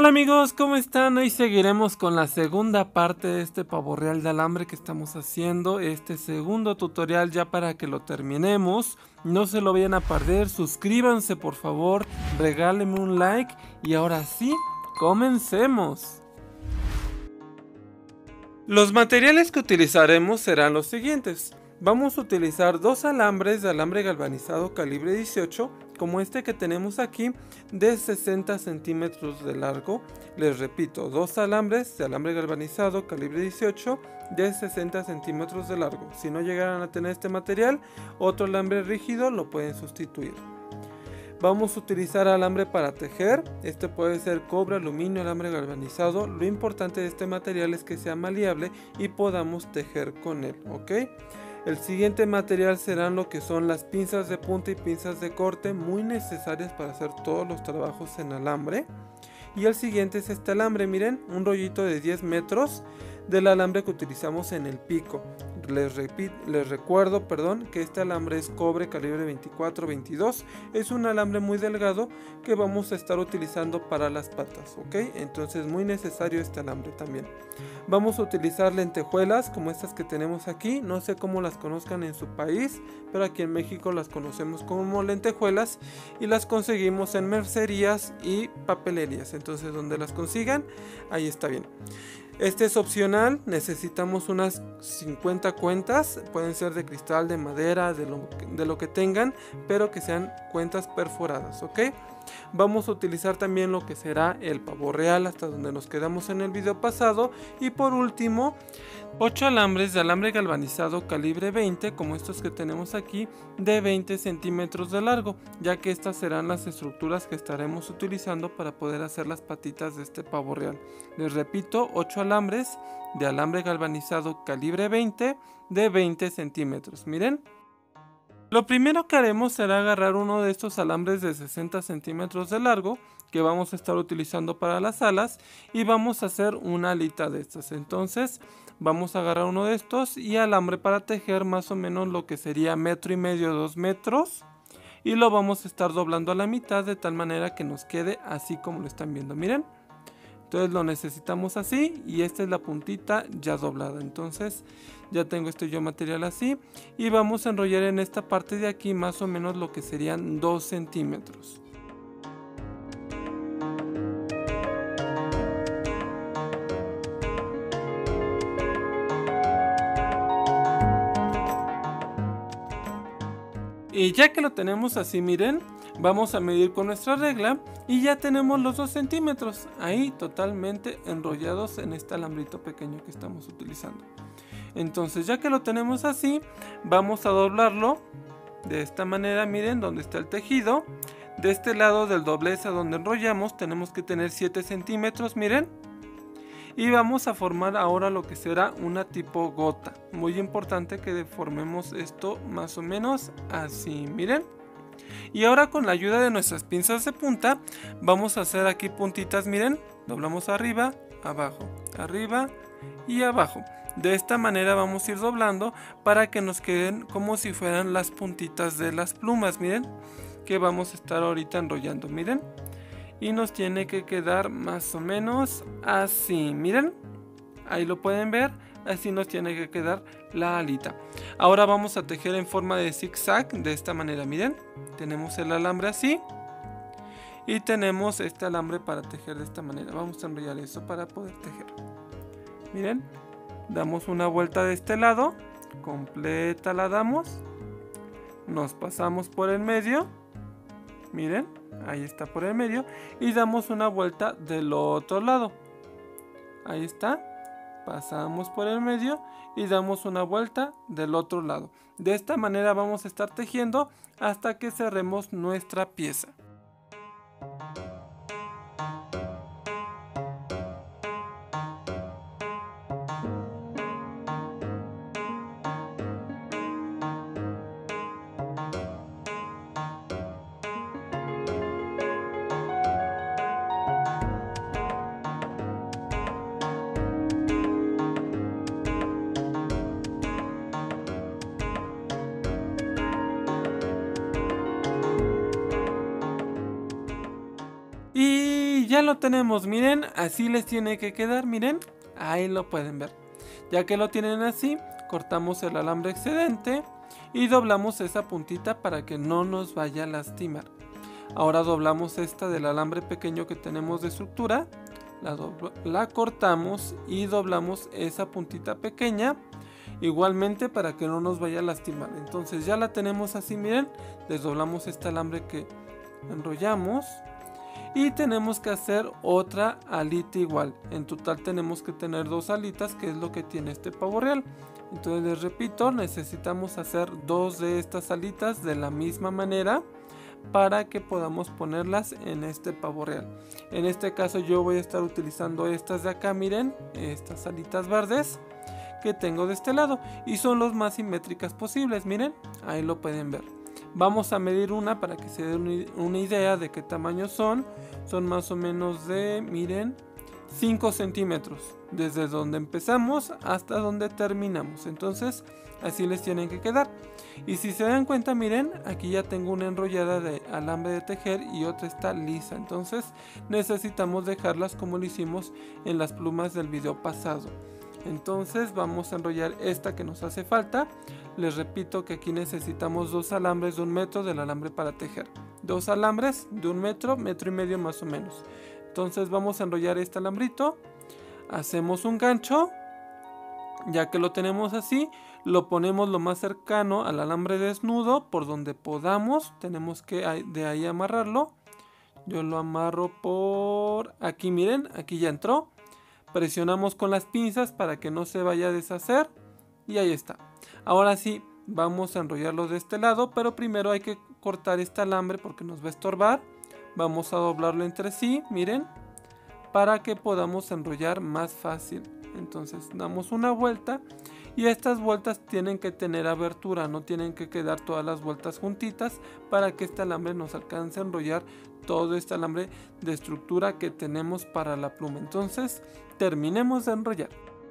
Hola amigos, ¿cómo están? Hoy seguiremos con la segunda parte de este pavo real de alambre que estamos haciendo. Este segundo tutorial ya para que lo terminemos. No se lo vayan a perder, suscríbanse por favor, regálenme un like y ahora sí, comencemos. Los materiales que utilizaremos serán los siguientes. Vamos a utilizar dos alambres de alambre galvanizado calibre 18, como este que tenemos aquí, de 60 centímetros de largo. Les repito, dos alambres de alambre galvanizado calibre 18 de 60 centímetros de largo. Si no llegaran a tener este material, otro alambre rígido lo pueden sustituir. Vamos a utilizar alambre para tejer. Este puede ser cobre, aluminio, alambre galvanizado. Lo importante de este material es que sea maleable y podamos tejer con él, ¿ok? El siguiente material serán lo que son las pinzas de punta y pinzas de corte, muy necesarias para hacer todos los trabajos en alambre. Y el siguiente es este alambre, miren, un rollito de 10 metros del alambre que utilizamos en el pico. Les recuerdo que este alambre es cobre calibre 24-22. Es un alambre muy delgado que vamos a estar utilizando para las patas, ¿ok? Entonces muy necesario este alambre también. Vamos a utilizar lentejuelas como estas que tenemos aquí. No sé cómo las conozcan en su país, pero aquí en México las conocemos como lentejuelas y las conseguimos en mercerías y papelerías. Entonces donde las consigan, ahí está bien. Este es opcional, necesitamos unas 50 cuentas, pueden ser de cristal, de madera, de lo que tengan, pero que sean cuentas perforadas, ¿ok? Vamos a utilizar también lo que será el pavo real hasta donde nos quedamos en el video pasado. Y por último, 8 alambres de alambre galvanizado calibre 20, como estos que tenemos aquí, de 20 centímetros de largo, ya que estas serán las estructuras que estaremos utilizando para poder hacer las patitas de este pavo real. Les repito, 8 alambres de alambre galvanizado calibre 20 de 20 centímetros, miren. Lo primero que haremos será agarrar uno de estos alambres de 60 centímetros de largo que vamos a estar utilizando para las alas y vamos a hacer una alita de estas. Entonces vamos a agarrar uno de estos y alambre para tejer más o menos lo que sería 1,5 metros, 2 metros, y lo vamos a estar doblando a la mitad de tal manera que nos quede así como lo están viendo, miren. Entonces lo necesitamos así y esta es la puntita ya doblada. Entonces ya tengo este yo material así y vamos a enrollar en esta parte de aquí más o menos lo que serían 2 centímetros. Y ya que lo tenemos así, miren, vamos a medir con nuestra regla y ya tenemos los 2 centímetros ahí totalmente enrollados en este alambrito pequeño que estamos utilizando. Entonces ya que lo tenemos así, vamos a doblarlo de esta manera, miren, donde está el tejido. De este lado del doblez a donde enrollamos tenemos que tener 7 centímetros, miren. Y vamos a formar ahora lo que será una tipo gota. Muy importante que deformemos esto más o menos así, miren. Y ahora con la ayuda de nuestras pinzas de punta vamos a hacer aquí puntitas, miren. Doblamos arriba, abajo, arriba y abajo. De esta manera vamos a ir doblando para que nos queden como si fueran las puntitas de las plumas, miren. Que vamos a estar ahorita enrollando, miren. Y nos tiene que quedar más o menos así, miren. Ahí lo pueden ver, así nos tiene que quedar la alita. Ahora vamos a tejer en forma de zigzag de esta manera, miren. Tenemos el alambre así y tenemos este alambre para tejer de esta manera. Vamos a enrollar eso para poder tejer. Miren, damos una vuelta de este lado, completa la damos, nos pasamos por el medio, miren. Ahí está por el medio y damos una vuelta del otro lado. Ahí está. Pasamos por el medio y damos una vuelta del otro lado. De esta manera vamos a estar tejiendo hasta que cerremos nuestra pieza. ya lo tenemos, miren, así les tiene que quedar, miren, ahí lo pueden ver. Ya que lo tienen así, cortamos el alambre excedente y doblamos esa puntita para que no nos vaya a lastimar. Ahora doblamos esta del alambre pequeño que tenemos de estructura, la cortamos y doblamos esa puntita pequeña, igualmente para que no nos vaya a lastimar. Entonces ya la tenemos así, miren, desdoblamos este alambre que enrollamos y tenemos que hacer otra alita igual. En total tenemos que tener 2 alitas, que es lo que tiene este pavo real. Entonces les repito, necesitamos hacer 2 de estas alitas de la misma manera para que podamos ponerlas en este pavo real. En este caso yo voy a estar utilizando estas de acá, miren, estas alitas verdes que tengo de este lado y son los más simétricas posibles, miren, ahí lo pueden ver. Vamos a medir una para que se den una idea de qué tamaño son. Son más o menos de, miren, 5 centímetros desde donde empezamos hasta donde terminamos. Entonces así les tienen que quedar. Y si se dan cuenta, miren, aquí ya tengo una enrollada de alambre de tejer y otra está lisa. Entonces necesitamos dejarlas como lo hicimos en las plumas del video pasado. Entonces vamos a enrollar esta que nos hace falta. Les repito que aquí necesitamos 2 alambres de 1 metro del alambre para tejer. 2 alambres de 1 metro, metro y medio más o menos. Entonces vamos a enrollar este alambrito. Hacemos un gancho. Ya que lo tenemos así, lo ponemos lo más cercano al alambre desnudo por donde podamos. Tenemos que de ahí amarrarlo. Yo lo amarro por aquí, miren, aquí ya entró. Presionamos con las pinzas para que no se vaya a deshacer y ahí está. Ahora sí, vamos a enrollarlo de este lado, pero primero hay que cortar este alambre porque nos va a estorbar. Vamos a doblarlo entre sí, miren, para que podamos enrollar más fácil. Entonces damos una vuelta y estas vueltas tienen que tener abertura, no tienen que quedar todas las vueltas juntitas para que este alambre nos alcance a enrollar todo este alambre de estructura que tenemos para la pluma. Entonces terminemos de enrollar.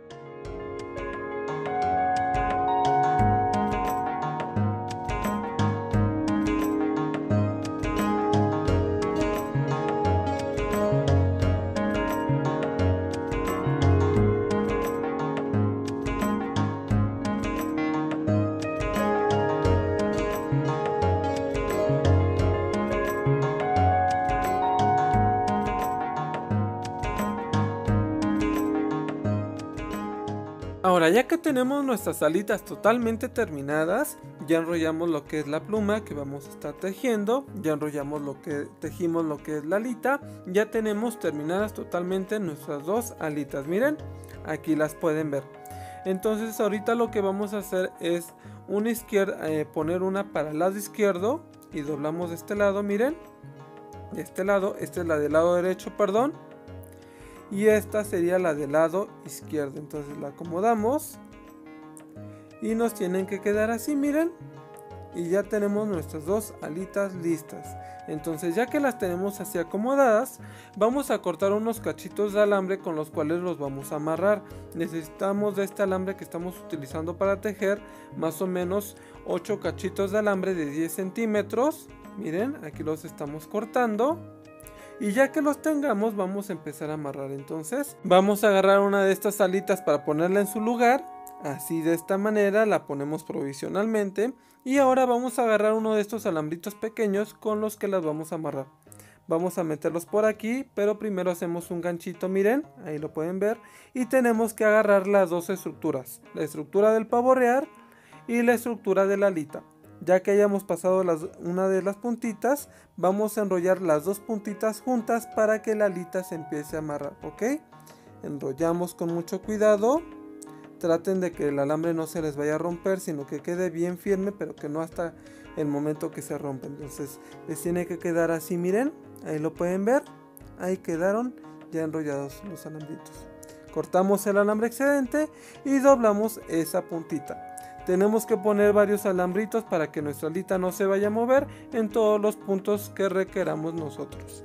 Ahora, ya que tenemos nuestras alitas totalmente terminadas, ya enrollamos lo que es la pluma que vamos a estar tejiendo, ya enrollamos tejimos lo que es la alita, ya tenemos terminadas totalmente nuestras 2 alitas, miren, aquí las pueden ver. Entonces ahorita lo que vamos a hacer es poner una para el lado izquierdo y doblamos de este lado, miren, de este lado, esta es la del lado derecho, perdón. Y esta sería la del lado izquierdo. Entonces la acomodamos. Y nos tienen que quedar así, miren. Y ya tenemos nuestras 2 alitas listas. Entonces ya que las tenemos así acomodadas, vamos a cortar unos cachitos de alambre con los cuales los vamos a amarrar. Necesitamos de este alambre que estamos utilizando para tejer más o menos 8 cachitos de alambre de 10 centímetros. Miren, aquí los estamos cortando. Y ya que los tengamos, vamos a empezar a amarrar. Entonces vamos a agarrar una de estas alitas para ponerla en su lugar. Así, de esta manera la ponemos provisionalmente. Y ahora vamos a agarrar uno de estos alambritos pequeños con los que las vamos a amarrar. Vamos a meterlos por aquí, pero primero hacemos un ganchito, miren, ahí lo pueden ver. Y tenemos que agarrar las 2 estructuras, la estructura del pavo real y la estructura de la alita. Ya que hayamos pasado una de las puntitas, vamos a enrollar las 2 puntitas juntas para que la alita se empiece a amarrar, ¿ok? Enrollamos con mucho cuidado. Traten de que el alambre no se les vaya a romper, sino que quede bien firme, pero que no hasta el momento que se rompe. Entonces les tiene que quedar así, miren, ahí lo pueden ver. Ahí quedaron ya enrollados los alambritos. Cortamos el alambre excedente y doblamos esa puntita. Tenemos que poner varios alambritos para que nuestra alita no se vaya a mover en todos los puntos que requeramos nosotros.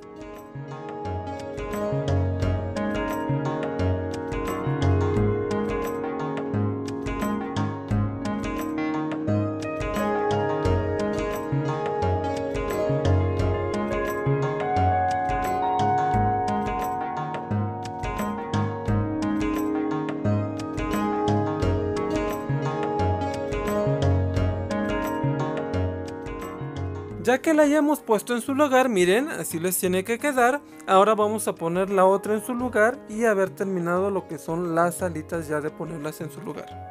Ya que la hayamos puesto en su lugar, miren, así les tiene que quedar. Ahora vamos a poner la otra en su lugar y haber terminado lo que son las alitas ya de ponerlas en su lugar.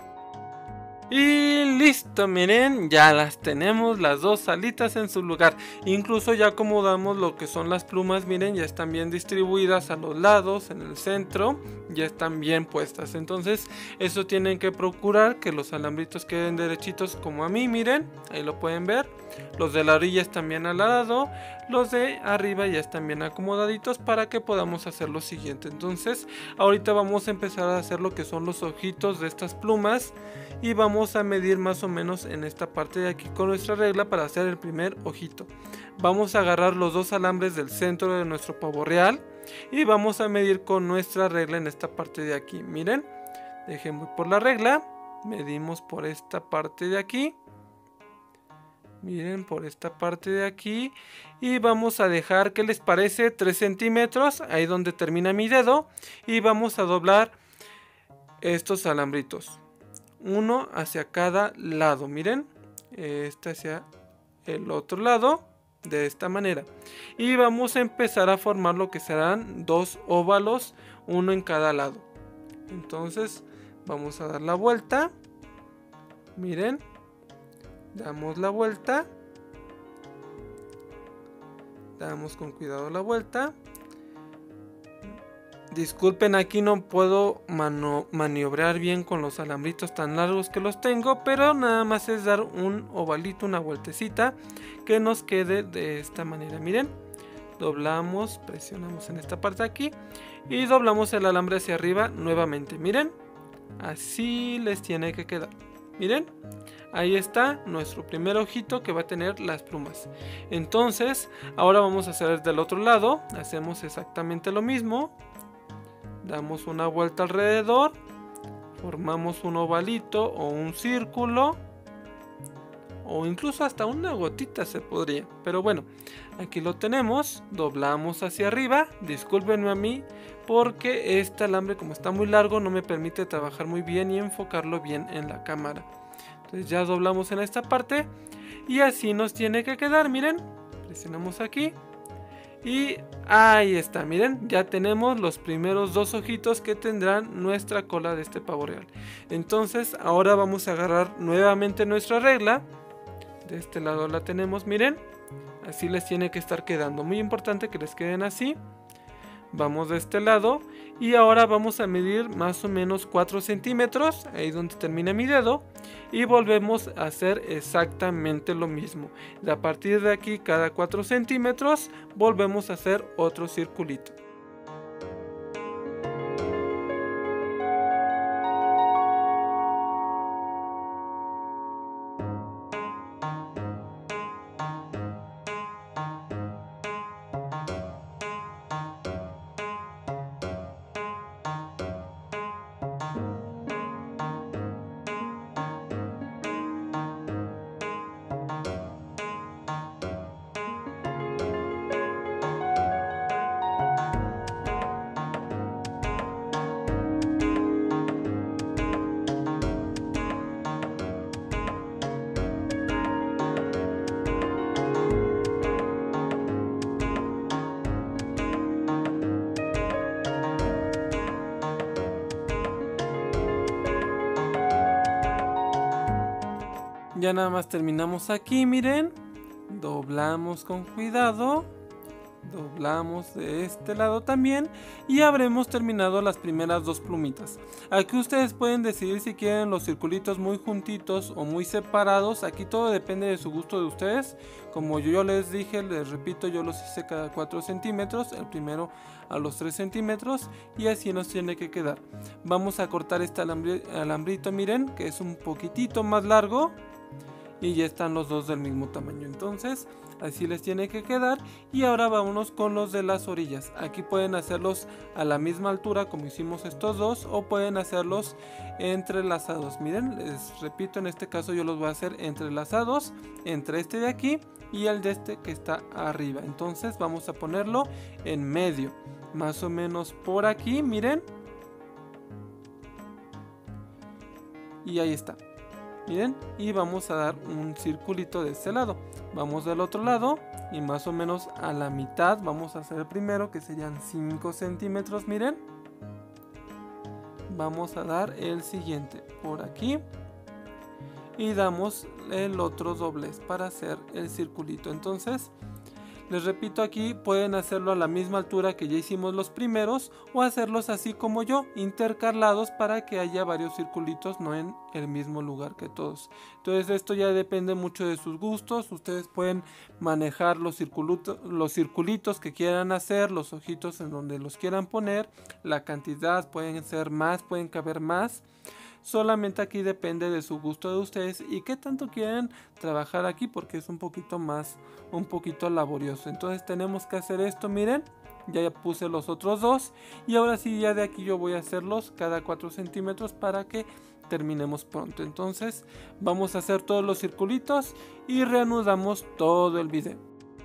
Y listo, miren, ya las tenemos las dos alitas en su lugar. Incluso ya acomodamos lo que son las plumas, miren, ya están bien distribuidas a los lados, en el centro, ya están bien puestas. Entonces, eso tienen que procurar que los alambritos queden derechitos como a mí, miren, ahí lo pueden ver. Los de la orilla están bien al lado, los de arriba ya están bien acomodaditos para que podamos hacer lo siguiente. Entonces, ahorita vamos a empezar a hacer lo que son los ojitos de estas plumas. Y vamos a medir más o menos en esta parte de aquí con nuestra regla para hacer el primer ojito. Vamos a agarrar los dos alambres del centro de nuestro pavo real y vamos a medir con nuestra regla en esta parte de aquí. Miren, dejemos por la regla, medimos por esta parte de aquí. Miren, por esta parte de aquí. Y vamos a dejar, ¿qué les parece? 3 centímetros, ahí donde termina mi dedo. Y vamos a doblar estos alambritos. Uno hacia cada lado, miren, este hacia el otro lado, de esta manera. Y vamos a empezar a formar lo que serán dos óvalos, uno en cada lado. Entonces vamos a dar la vuelta, miren, damos la vuelta, damos con cuidado la vuelta. Disculpen, aquí no puedo maniobrar bien con los alambritos tan largos que los tengo, pero nada más es dar un ovalito, una vueltecita que nos quede de esta manera. Miren, doblamos, presionamos en esta parte de aquí y doblamos el alambre hacia arriba nuevamente. Miren, así les tiene que quedar. Miren, ahí está nuestro primer ojito que va a tener las plumas. Entonces, ahora vamos a hacer del otro lado, hacemos exactamente lo mismo. Damos una vuelta alrededor, formamos un ovalito o un círculo, o incluso hasta una gotita se podría. Pero bueno, aquí lo tenemos, doblamos hacia arriba. Discúlpenme a mí porque este alambre, como está muy largo, no me permite trabajar muy bien y enfocarlo bien en la cámara. Entonces ya doblamos en esta parte y así nos tiene que quedar, miren. Presionamos aquí. Y ahí está, miren, ya tenemos los primeros dos ojitos que tendrán nuestra cola de este pavo real. Entonces ahora vamos a agarrar nuevamente nuestra regla. De este lado la tenemos, miren, así les tiene que estar quedando. Muy importante que les queden así. Vamos de este lado y ahora vamos a medir más o menos 4 centímetros, ahí donde termina mi dedo, y volvemos a hacer exactamente lo mismo. A partir de aquí, cada 4 centímetros, volvemos a hacer otro circulito. Ya nada más terminamos aquí, miren. Doblamos con cuidado. Doblamos de este lado también. Y habremos terminado las primeras dos plumitas. Aquí ustedes pueden decidir si quieren los circulitos muy juntitos o muy separados. Aquí todo depende de su gusto de ustedes. Como yo les dije, les repito, yo los hice cada 4 centímetros. El primero a los 3 centímetros. Y así nos tiene que quedar. Vamos a cortar este alambrito, miren, que es un poquitito más largo. Y ya están los dos del mismo tamaño. Entonces así les tiene que quedar. Y ahora vámonos con los de las orillas. Aquí pueden hacerlos a la misma altura como hicimos estos dos, o pueden hacerlos entrelazados. Miren, les repito, en este caso yo los voy a hacer entrelazados entre este de aquí y el de este que está arriba. Entonces vamos a ponerlo en medio, más o menos por aquí, miren. Y ahí está. miren, y vamos a dar un circulito de este lado. Vamos del otro lado y más o menos a la mitad vamos a hacer el primero, que serían 5 centímetros, miren. Vamos a dar el siguiente por aquí y damos el otro doblez para hacer el circulito. Entonces les repito, aquí pueden hacerlo a la misma altura que ya hicimos los primeros o hacerlos así como yo, intercalados para que haya varios circulitos, no en el mismo lugar que todos. Entonces esto ya depende mucho de sus gustos. Ustedes pueden manejar los circulitos que quieran hacer, los ojitos en donde los quieran poner, la cantidad, pueden ser más, pueden caber más. Solamente aquí depende de su gusto de ustedes y qué tanto quieren trabajar aquí, porque es un poquito laborioso. Entonces tenemos que hacer esto, miren, ya puse los otros dos y ahora sí, ya de aquí yo voy a hacerlos cada 4 centímetros para que terminemos pronto. Entonces vamos a hacer todos los circulitos y reanudamos todo el video.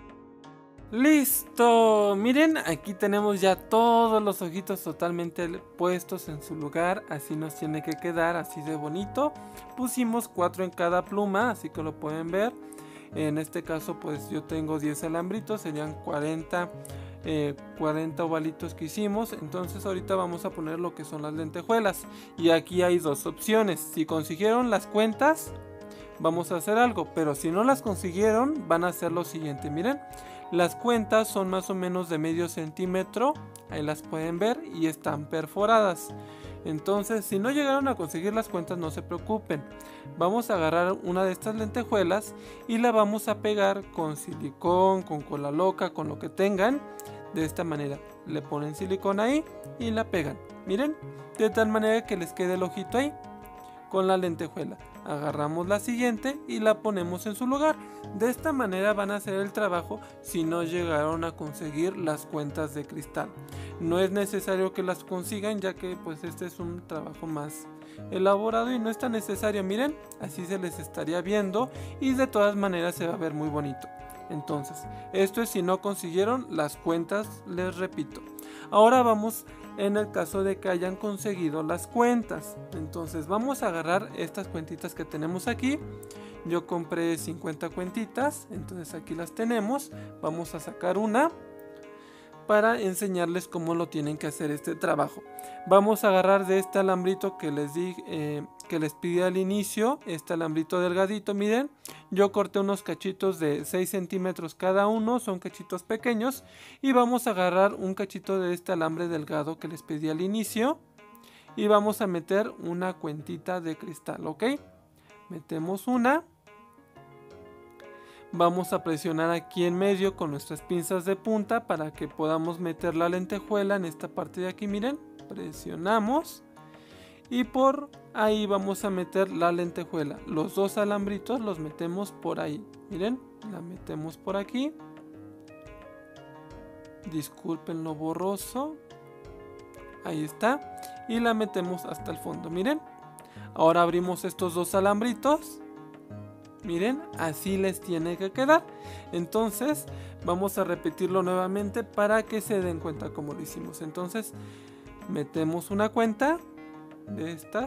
¡Listo! Miren, aquí tenemos ya todos los ojitos totalmente puestos en su lugar. Así nos tiene que quedar, así de bonito. Pusimos 4 en cada pluma, así que lo pueden ver. En este caso pues yo tengo 10 alambritos, serían 40 ovalitos que hicimos. Entonces ahorita vamos a poner lo que son las lentejuelas. Y aquí hay dos opciones. Si consiguieron las cuentas, vamos a hacer algo. Pero si no las consiguieron, van a hacer lo siguiente, miren. Las cuentas son más o menos de medio centímetro, ahí las pueden ver y están perforadas. Entonces, si no llegaron a conseguir las cuentas, no se preocupen. Vamos a agarrar una de estas lentejuelas y la vamos a pegar con silicón, con cola loca, con lo que tengan. De esta manera, le ponen silicón ahí y la pegan. Miren, de tal manera que les quede el ojito ahí con la lentejuela. Agarramos la siguiente y la ponemos en su lugar. De esta manera van a hacer el trabajo si no llegaron a conseguir las cuentas de cristal. No es necesario que las consigan, ya que pues este es un trabajo más elaborado y no es tan necesario. Miren, así se les estaría viendo y de todas maneras se va a ver muy bonito. Entonces, esto es si no consiguieron las cuentas, les repito. Ahora vamos en el caso de que hayan conseguido las cuentas. Entonces vamos a agarrar estas cuentitas que tenemos aquí. Yo compré 50 cuentitas, entonces aquí las tenemos. Vamos a sacar una para enseñarles cómo lo tienen que hacer este trabajo. Vamos a agarrar de este alambrito que les di, que les pedí al inicio, este alambrito delgadito, miren, yo corté unos cachitos de 6 centímetros cada uno, son cachitos pequeños, y vamos a agarrar un cachito de este alambre delgado que les pedí al inicio, y vamos a meter una cuentita de cristal, ¿ok? Metemos una. Vamos a presionar aquí en medio con nuestras pinzas de punta para que podamos meter la lentejuela en esta parte de aquí, miren, presionamos y por ahí vamos a meter la lentejuela. Los dos alambritos los metemos por ahí, miren, la metemos por aquí. Disculpen lo borroso, ahí está, y la metemos hasta el fondo, miren. Ahora abrimos estos dos alambritos. Miren, así les tiene que quedar. Entonces vamos a repetirlo nuevamente para que se den cuenta cómo lo hicimos. Entonces metemos una cuenta de estas,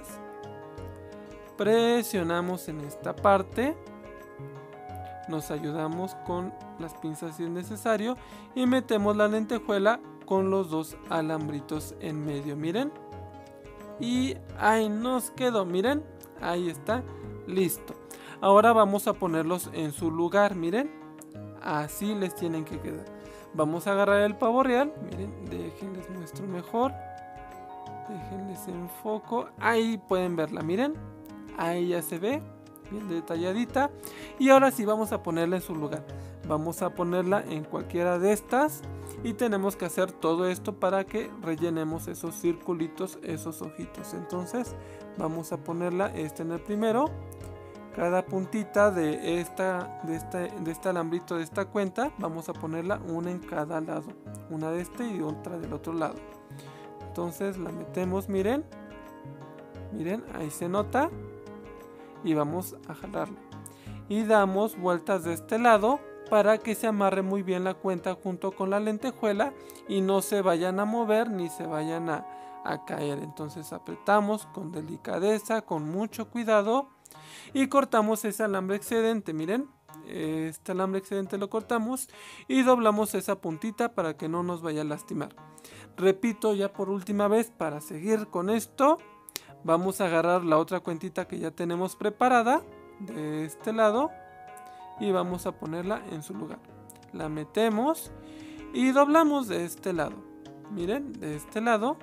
presionamos en esta parte, nos ayudamos con las pinzas si es necesario y metemos la lentejuela con los dos alambritos en medio, miren, y ahí nos quedó, miren, ahí está, listo. Ahora vamos a ponerlos en su lugar, miren, así les tienen que quedar. Vamos a agarrar el pavo real, miren, déjenles muestro mejor, déjenles enfoco, ahí pueden verla, miren, ahí ya se ve, bien detalladita. Y ahora sí vamos a ponerla en su lugar, vamos a ponerla en cualquiera de estas y tenemos que hacer todo esto para que rellenemos esos circulitos, esos ojitos. Entonces vamos a ponerla en el primero. Cada puntita de este alambrito de esta cuenta vamos a ponerla una en cada lado, una de este y otra del otro lado. Entonces la metemos, miren, ahí se nota, y vamos a jalarla y damos vueltas de este lado para que se amarre muy bien la cuenta junto con la lentejuela y no se vayan a mover ni se vayan a caer. Entonces apretamos con delicadeza, con mucho cuidado. y cortamos ese alambre excedente, miren. Este alambre excedente lo cortamos y doblamos esa puntita para que no nos vaya a lastimar. Repito ya por última vez para seguir con esto. Vamos a agarrar la otra cuentita que ya tenemos preparada de este lado y vamos a ponerla en su lugar. La metemos y doblamos de este lado. Miren, de este lado.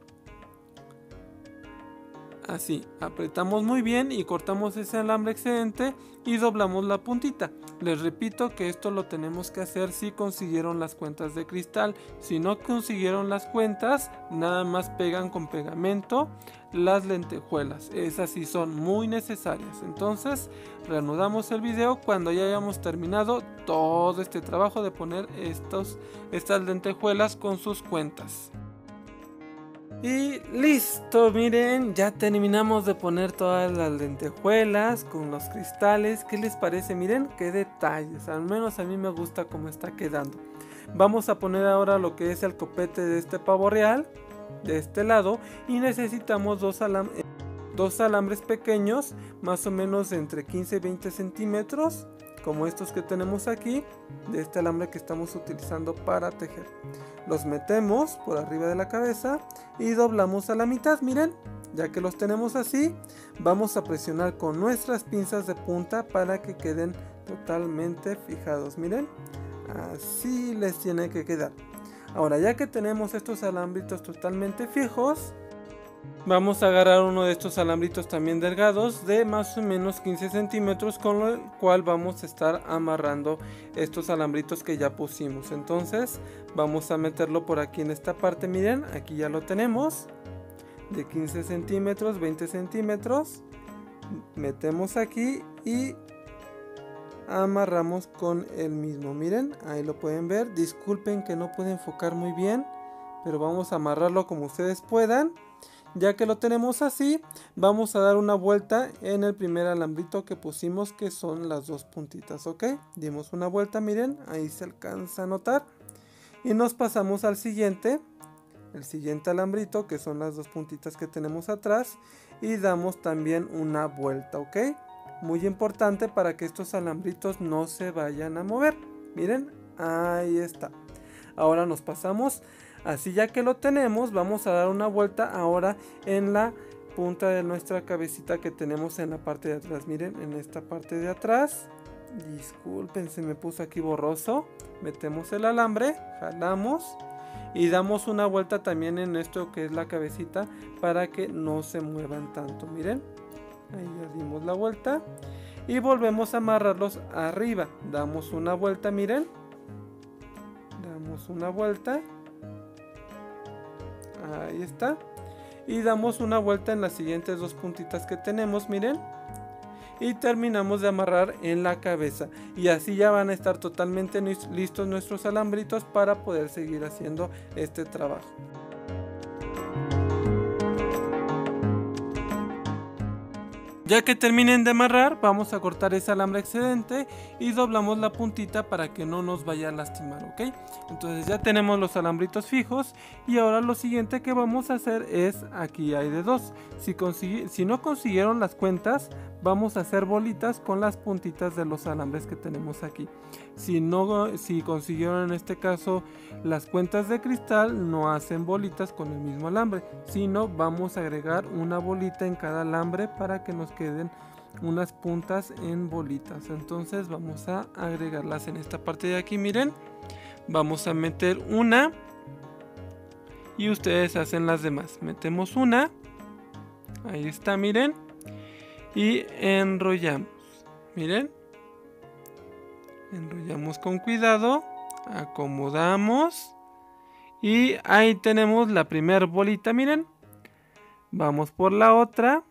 Así, apretamos muy bien y cortamos ese alambre excedente y doblamos la puntita. Les repito que esto lo tenemos que hacer si consiguieron las cuentas de cristal. Si no consiguieron las cuentas, nada más pegan con pegamento las lentejuelas. Esas sí son muy necesarias. Entonces, reanudamos el video cuando ya hayamos terminado todo este trabajo de poner estas lentejuelas con sus cuentas. Y listo, miren, ya terminamos de poner todas las lentejuelas con los cristales. ¿Qué les parece? Miren qué detalles, al menos a mí me gusta cómo está quedando. Vamos a poner ahora lo que es el copete de este pavo real, de este lado, y necesitamos dos alambres pequeños, más o menos entre 15 y 20 centímetros, como estos que tenemos aquí, de este alambre que estamos utilizando para tejer. Los metemos por arriba de la cabeza y doblamos a la mitad, miren. Ya que los tenemos así, vamos a presionar con nuestras pinzas de punta para que queden totalmente fijados, miren. Así les tiene que quedar. Ahora, ya que tenemos estos alambritos totalmente fijos, vamos a agarrar uno de estos alambritos también delgados de más o menos 15 centímetros, con el cual vamos a estar amarrando estos alambritos que ya pusimos. Entonces vamos a meterlo por aquí en esta parte, miren, aquí ya lo tenemos, de 15 centímetros, 20 centímetros, metemos aquí y amarramos con el mismo, miren, ahí lo pueden ver. Disculpen que no puedo enfocar muy bien, pero vamos a amarrarlo como ustedes puedan. Ya que lo tenemos así, vamos a dar una vuelta en el primer alambrito que pusimos, que son las dos puntitas, ¿ok? Dimos una vuelta, miren, ahí se alcanza a notar. Y nos pasamos al siguiente, el siguiente alambrito, que son las dos puntitas que tenemos atrás, y damos también una vuelta, ¿ok? Muy importante para que estos alambritos no se vayan a mover. Miren, ahí está. Ahora nos pasamos. Así, ya que lo tenemos, vamos a dar una vuelta ahora en la punta de nuestra cabecita que tenemos en la parte de atrás. Miren, en esta parte de atrás. Disculpen, se me puso aquí borroso. Metemos el alambre, jalamos y damos una vuelta también en esto que es la cabecita para que no se muevan tanto. Miren, ahí ya dimos la vuelta y volvemos a amarrarlos arriba. Damos una vuelta, miren. Damos una vuelta. Ahí está. Y damos una vuelta en las siguientes dos puntitas que tenemos, miren. Y terminamos de amarrar en la cabeza. Y así ya van a estar totalmente listos nuestros alambritos para poder seguir haciendo este trabajo. Ya que terminen de amarrar, vamos a cortar ese alambre excedente y doblamos la puntita para que no nos vaya a lastimar, ¿ok? Entonces ya tenemos los alambritos fijos y ahora lo siguiente que vamos a hacer es, aquí hay de dos. Si no consiguieron las cuentas, vamos a hacer bolitas con las puntitas de los alambres que tenemos aquí. Si consiguieron en este caso las cuentas de cristal, no hacen bolitas con el mismo alambre, sino vamos a agregar una bolita en cada alambre para que nos queden unas puntas en bolitas. Entonces vamos a agregarlas en esta parte de aquí, miren. Vamos a meter una y ustedes hacen las demás. Metemos una, ahí está, miren, y enrollamos, miren. Enrollamos con cuidado, acomodamos y ahí tenemos la primera bolita, miren. Vamos por la otra,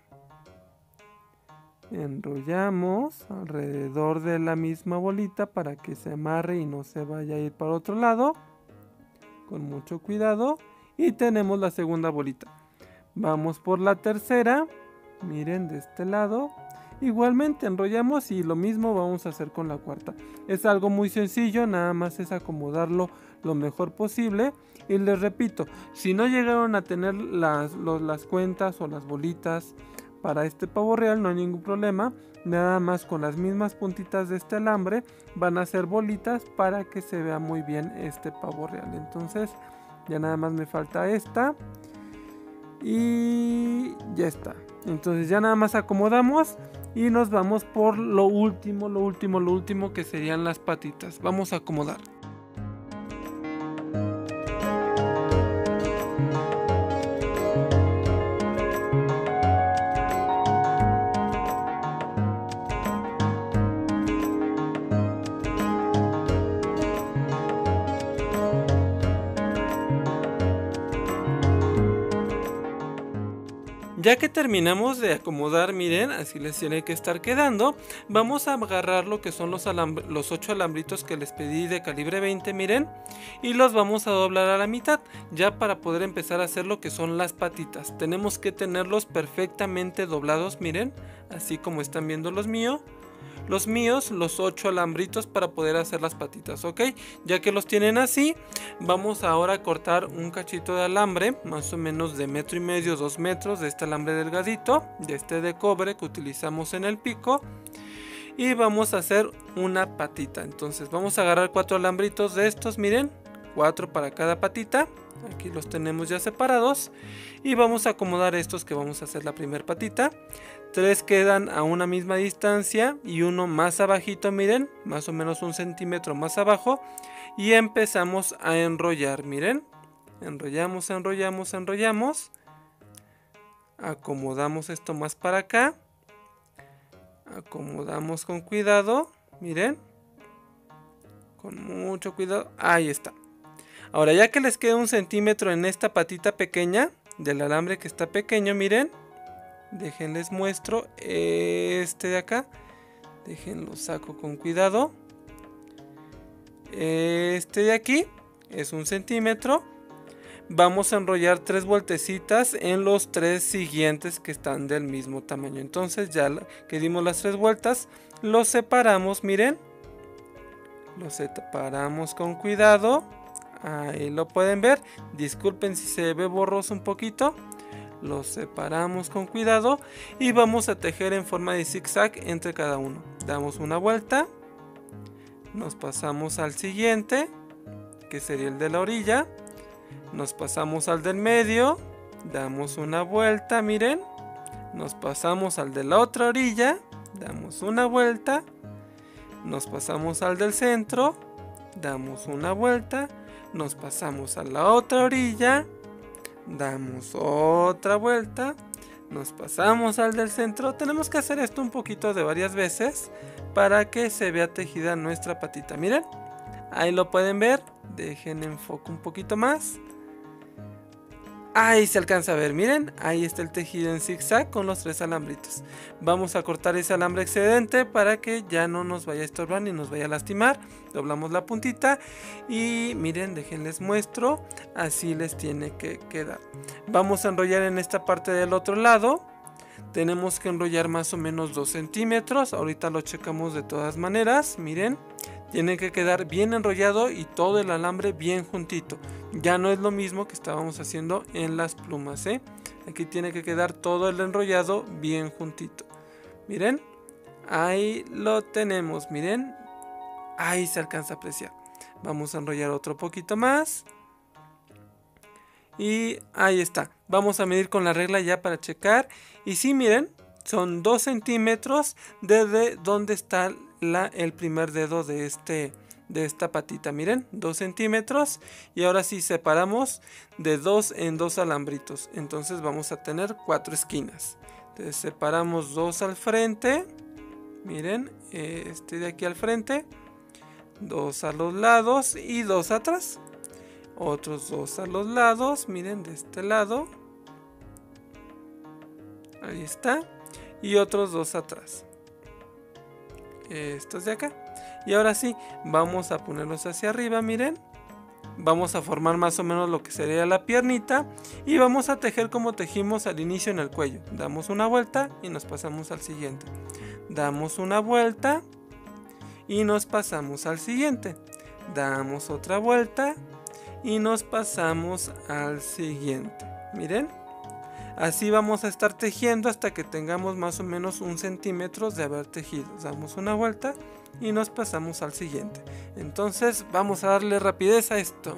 enrollamos alrededor de la misma bolita para que se amarre y no se vaya a ir para otro lado, con mucho cuidado. Y tenemos la segunda bolita. Vamos por la tercera, miren, de este lado. Igualmente enrollamos y lo mismo vamos a hacer con la cuarta. Es algo muy sencillo, nada más es acomodarlo lo mejor posible. Y les repito, si no llegaron a tener las cuentas o las bolitas para este pavo real, no hay ningún problema. Nada más con las mismas puntitas de este alambre van a hacer bolitas para que se vea muy bien este pavo real. Entonces ya nada más me falta esta y ya está. Entonces ya nada más acomodamos y nos vamos por lo último que serían las patitas. Vamos a acomodar. Ya que terminamos de acomodar, miren, así les tiene que estar quedando. Vamos a agarrar lo que son los 8 alambritos que les pedí de calibre 20, miren. Y los vamos a doblar a la mitad, ya para poder empezar a hacer lo que son las patitas. Tenemos que tenerlos perfectamente doblados, miren, así como están viendo los míos, los 8 alambritos para poder hacer las patitas, ok. Ya que los tienen así, vamos ahora a cortar un cachito de alambre, más o menos de 1,5 metros, 2 metros, de este alambre delgadito, de este de cobre que utilizamos en el pico, y vamos a hacer una patita. Entonces vamos a agarrar 4 alambritos de estos, miren, 4 para cada patita. Aquí los tenemos ya separados y vamos a acomodar estos que vamos a hacer la primera patita. 3 quedan a una misma distancia y uno más abajito, miren, más o menos 1 centímetro más abajo, y empezamos a enrollar, miren, enrollamos, acomodamos esto más para acá, acomodamos con cuidado, miren, con mucho cuidado, ahí está. Ahora ya que les queda 1 centímetro en esta patita pequeña del alambre que está pequeño, miren, déjenles muestro este de acá, déjenlo saco con cuidado, este de aquí es 1 centímetro, vamos a enrollar 3 vueltecitas en los 3 siguientes que están del mismo tamaño. Entonces ya que dimos las 3 vueltas, los separamos, miren, los separamos con cuidado. Ahí lo pueden ver, disculpen si se ve borroso un poquito. Los separamos con cuidado y vamos a tejer en forma de zigzag entre cada uno. Damos una vuelta, nos pasamos al siguiente, que sería el de la orilla, nos pasamos al del medio, damos una vuelta, miren, nos pasamos al de la otra orilla, damos una vuelta, nos pasamos al del centro, damos una vuelta, nos pasamos a la otra orilla, damos otra vuelta, nos pasamos al del centro. Tenemos que hacer esto un poquito de varias veces para que se vea tejida nuestra patita. Miren, ahí lo pueden ver, dejen enfoque un poquito más. Ahí se alcanza a ver, miren, ahí está el tejido en zigzag con los 3 alambritos. Vamos a cortar ese alambre excedente para que ya no nos vaya a estorbar ni nos vaya a lastimar. Doblamos la puntita y miren, déjenles muestro, así les tiene que quedar. Vamos a enrollar en esta parte del otro lado. Tenemos que enrollar más o menos 2 centímetros, ahorita lo checamos de todas maneras, miren. Tiene que quedar bien enrollado y todo el alambre bien juntito. Ya no es lo mismo que estábamos haciendo en las plumas, ¿eh? Aquí tiene que quedar todo el enrollado bien juntito. Miren, ahí lo tenemos, miren. Ahí se alcanza a apreciar. Vamos a enrollar otro poquito más. Y ahí está. Vamos a medir con la regla ya para checar. Y sí, miren, son 2 centímetros desde donde está el primer dedo de esta patita, miren, 2 centímetros, y ahora sí separamos de 2 en 2 alambritos, entonces vamos a tener 4 esquinas. Entonces separamos 2 al frente, miren, este de aquí al frente, 2 a los lados y 2 atrás, otros 2 a los lados, miren, de este lado, ahí está, y otros 2 atrás. Estos de acá. Y ahora sí, vamos a ponerlos hacia arriba, miren. Vamos a formar más o menos lo que sería la piernita. Y vamos a tejer como tejimos al inicio en el cuello. Damos una vuelta y nos pasamos al siguiente. Damos una vuelta y nos pasamos al siguiente. Damos otra vuelta y nos pasamos al siguiente. Miren. Así vamos a estar tejiendo hasta que tengamos más o menos 1 centímetro de haber tejido. Damos una vuelta y nos pasamos al siguiente. Entonces vamos a darle rapidez a esto.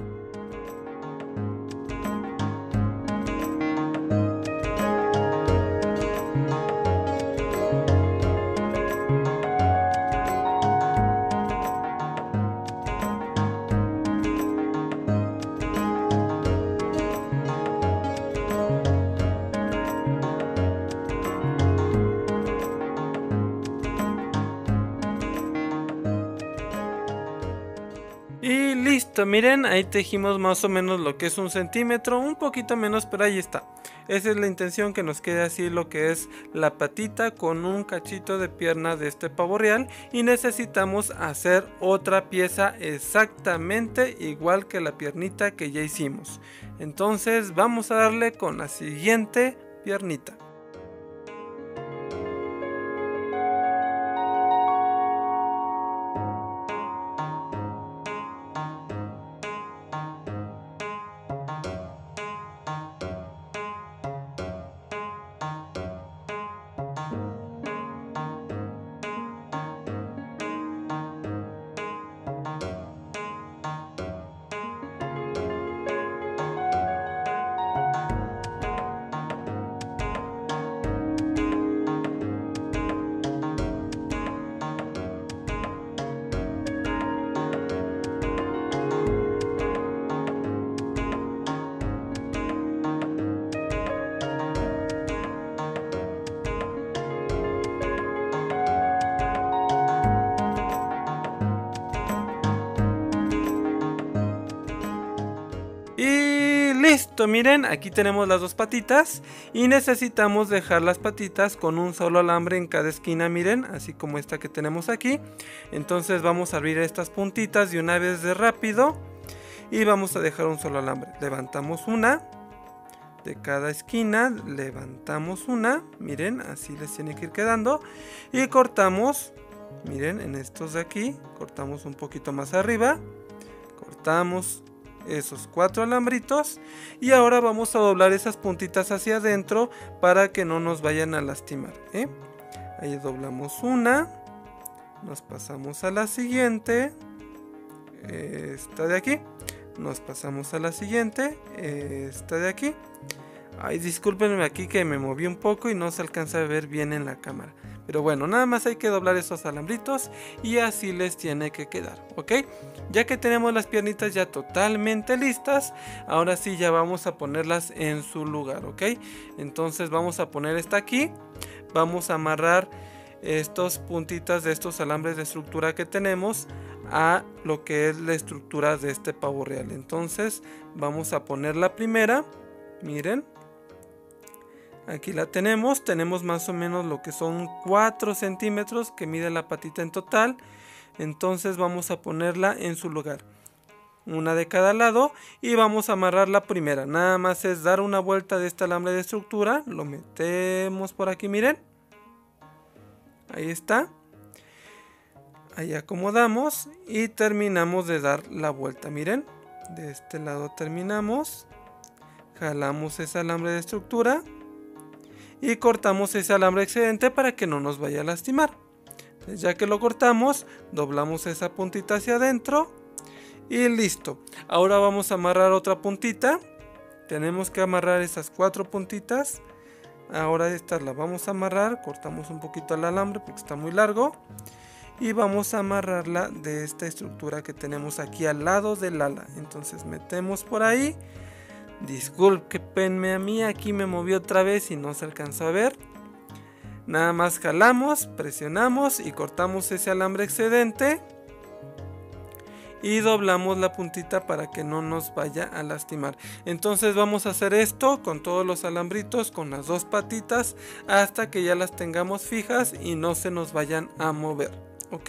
Y listo, miren, ahí tejimos más o menos lo que es 1 centímetro, un poquito menos, pero ahí está. Esa es la intención, que nos quede así lo que es la patita con un cachito de pierna de este pavo real. Y necesitamos hacer otra pieza exactamente igual que la piernita que ya hicimos. Entonces vamos a darle con la siguiente piernita. Y listo, miren, aquí tenemos las dos patitas y necesitamos dejar las patitas con un solo alambre en cada esquina, miren, así como esta que tenemos aquí. Entonces vamos a abrir estas puntitas de una vez de rápido y vamos a dejar un solo alambre. Levantamos una de cada esquina, levantamos una, miren, así les tiene que ir quedando, y cortamos, miren, en estos de aquí, cortamos un poquito más arriba, cortamos esos 4 alambritos y ahora vamos a doblar esas puntitas hacia adentro para que no nos vayan a lastimar, ¿eh? Ahí doblamos una, nos pasamos a la siguiente, esta de aquí, nos pasamos a la siguiente, esta de aquí. Ay, discúlpenme aquí que me moví un poco y no se alcanza a ver bien en la cámara. Pero bueno, nada más hay que doblar esos alambritos y así les tiene que quedar, ¿ok? Ya que tenemos las piernitas ya totalmente listas, ahora sí ya vamos a ponerlas en su lugar, ¿ok? Entonces vamos a poner esta aquí, vamos a amarrar estos puntitas de estos alambres de estructura que tenemos a lo que es la estructura de este pavo real. Entonces vamos a poner la primera, miren. Aquí la tenemos más o menos lo que son 4 centímetros que mide la patita en total. Entonces vamos a ponerla en su lugar, una de cada lado, y vamos a amarrar la primera. Nada más es dar una vuelta de este alambre de estructura, lo metemos por aquí, miren, ahí está, ahí acomodamos y terminamos de dar la vuelta, miren, de este lado terminamos, jalamos ese alambre de estructura y cortamos ese alambre excedente para que no nos vaya a lastimar. Entonces, ya que lo cortamos, doblamos esa puntita hacia adentro y listo. Ahora vamos a amarrar otra puntita. Tenemos que amarrar esas 4 puntitas. Ahora esta la vamos a amarrar, cortamos un poquito el alambre porque está muy largo y vamos a amarrarla de esta estructura que tenemos aquí al lado del ala. Entonces metemos por ahí. Discúlpenme a mí, aquí me moví otra vez y no se alcanzó a ver. Nada más jalamos, presionamos y cortamos ese alambre excedente y doblamos la puntita para que no nos vaya a lastimar. Entonces vamos a hacer esto con todos los alambritos, con las dos patitas, hasta que ya las tengamos fijas y no se nos vayan a mover, ¿ok?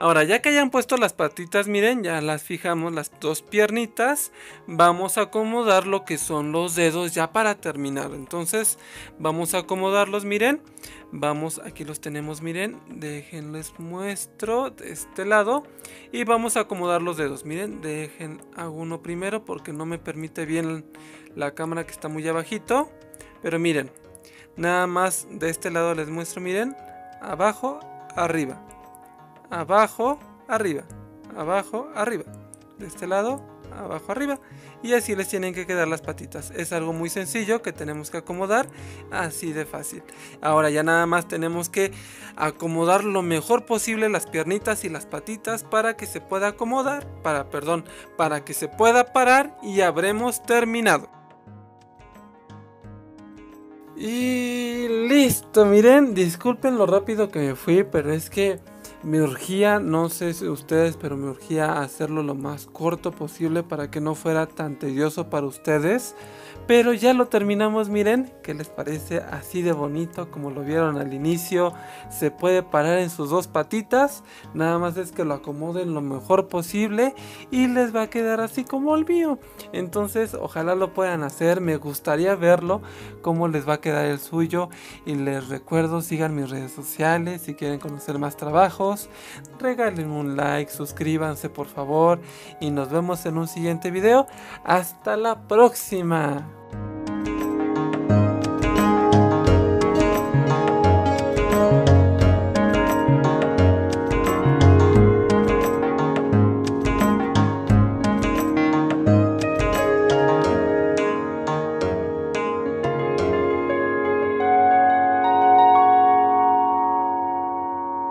Ahora, ya que hayan puesto las patitas, miren, ya las fijamos las dos piernitas. Vamos a acomodar lo que son los dedos ya para terminar. Entonces, vamos a acomodarlos, miren. Vamos, aquí los tenemos, miren. Déjenles muestro de este lado. Y vamos a acomodar los dedos, miren. Hago uno primero porque no me permite bien la cámara que está muy abajito. Pero miren, nada más de este lado les muestro, miren. Abajo, arriba. Abajo, arriba, abajo, arriba. De este lado, abajo, arriba. Y así les tienen que quedar las patitas. Es algo muy sencillo que tenemos que acomodar. Así de fácil. Ahora ya nada más tenemos que acomodar lo mejor posible las piernitas y las patitas para que se pueda acomodar. Para que se pueda parar y habremos terminado. Y listo, miren, disculpen lo rápido que me fui, pero es que me urgía, no sé si ustedes, pero me urgía hacerlo lo más corto posible para que no fuera tan tedioso para ustedes. Pero ya lo terminamos, miren, ¿qué les parece? Así de bonito como lo vieron al inicio. Se puede parar en sus dos patitas, nada más es que lo acomoden lo mejor posible y les va a quedar así como el mío. Entonces ojalá lo puedan hacer, me gustaría verlo, cómo les va a quedar el suyo. Y les recuerdo, sigan mis redes sociales si quieren conocer más trabajos. Regalen un like, suscríbanse por favor y nos vemos en un siguiente video. Hasta la próxima.